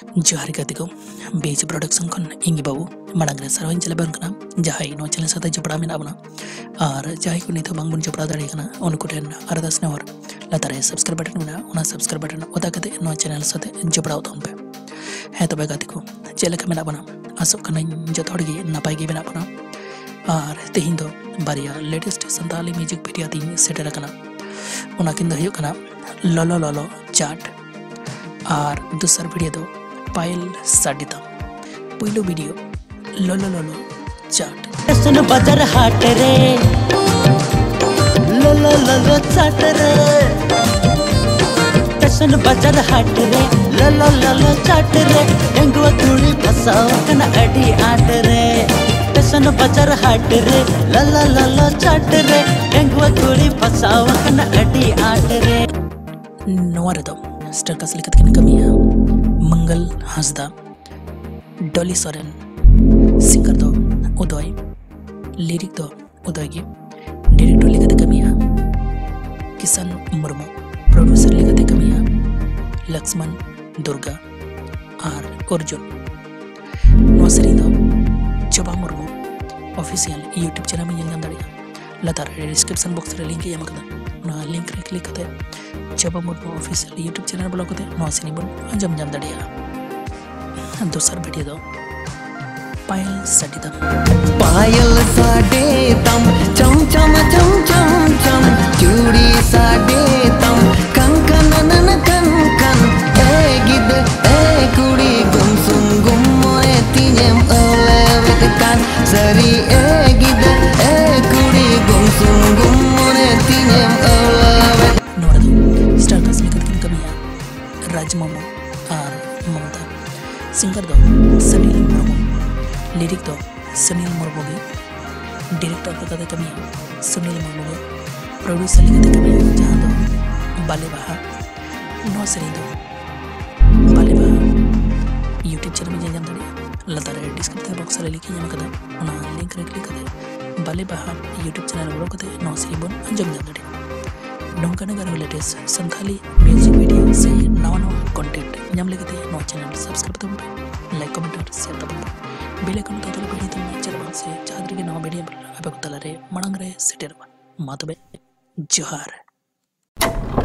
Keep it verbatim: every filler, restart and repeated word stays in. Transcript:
जोहार गाती को बेज प्रोडक्शन खन इंगी बाबू मांगरे सरवाइन चले बंकना जहाई नो चैनल साथे जपड़ा में आबना और जहाई को नितो बांग बुन जपड़ा दाड़ी कना उनको टेन अरदास ने और लतारे सब्सक्राइब बटन में उना सब्सक्राइब बटन ओदा कते नो चैनल साथे जपड़ा तोन पे है तो गाती को चले का में आबना आसो कना जत हड़ गे नपाय गे बना बना और तेहिं दो बारिया लेटेस्ट संताली म्यूजिक वीडियो तीन सेटर कना उना किन दो हुयो कना ललो ललो चाट और दूसर वीडियो दो पायल साडिता पहिलो वीडियो ललो ललो चाट सुन बाजार हाट रे ललो ललो चाट रे सुन बाजार हाट रे ललो ललो चाट रे एंगवा कुड़ी फसाव कना अडी आट रे सुन बाजार हाट रे ललो ललो चाट रे एंगवा कुड़ी फसाव कना अडी आट रे नोवारे दो स्टार का लिखत किन कमिया मंगल हंसदा डॉली सोरेन सिंगर दो उदय लिरिक दो उदय की डायरेक्टर लिखत कमिया किशन मुर्मू प्रोड्यूसर लिखत कमिया लक्ष्मण दुर्गा और अर्जुन नोसरी दो चबा मुर्मू ऑफिशियल यूट्यूब चैनल में ñam daria लतार डिस्क्रिप्शन बॉक्स रे लिंक एम कदा ना लिंक रे क्लिक कते चबा Murmu official YouTube channel blog कते नो सिनी बन अंजम ñam daria दूसर वीडियो दो पायल साडिता पायल साडितम चम चम चम चम चम चूड़ी साडितम कंकन नन कंकन ए गिद ए कुड़ी गुम सुम गुम मोए तिनेम ओले वेतकान सरी ए गिद ए कुड़ी गुम सुम गुम मोए तिनेम ओले नोरदो स्टार कास्ट लिखत किन कमिया राजममो और ममता सिंगर दो सनील मुर्मू लिरिक दो सुनील मुर्मू की डायरेक्टर को कदे कमी सुनील मुर्मू की प्रोड्यूसर लिखते कमी जहाँ दो बाले बहा नौ सनी दो बाले बहा यूट्यूब चैनल में जान दड़ी लता रे डिस्क्रिप्शन बॉक्स रे लिखी जमा कदा उना लिंक रे क्लिक कदे बाले बहा यूट्यूब चैनल ब्लॉग कदे नौ सनी बन अंजम जान दड़ी नौकने का लेटेस्ट संथाली म्यूजिक वीडियो से नवा नवा content ñam legete no channel subscribe tum like comment और शेयर tum बेल आइकन तो वीडियो तुम चलबा से चादरी के नवा वीडियो पर अब तलरे मणंग रे सेटर मातबे जोहार।